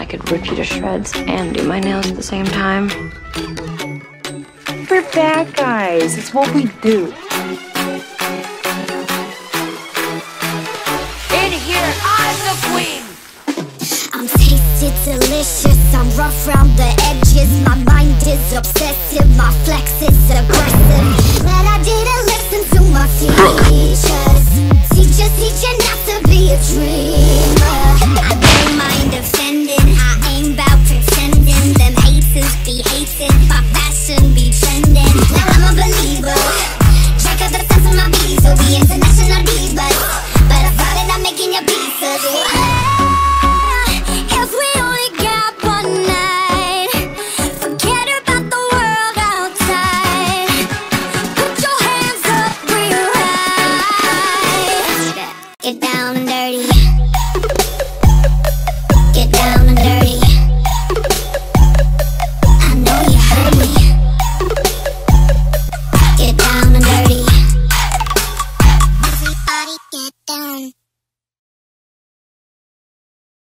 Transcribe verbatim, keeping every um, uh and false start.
I could rip you to shreds and do my nails at the same time. We're bad guys. It's what we do. In here, I'm the queen. I'm tasty, delicious. I'm rough round the edges. My mind is obsessive. My flex is aggressive. Glad I didn't listen to my teachers. Teachers teaching not to be a dreamer. I don't mind offending. I ain't about pretending. Them haters be hating. My fashion be trending. Now I'm a believer. Check out the sense of my beats. Will be international divas. But I thought that I'm making your pieces. If we only got one night, forget about the world outside. Put your hands up real high. Get down and dirty. Get down and dirty. I know you heard me. Get down and dirty. Everybody get down.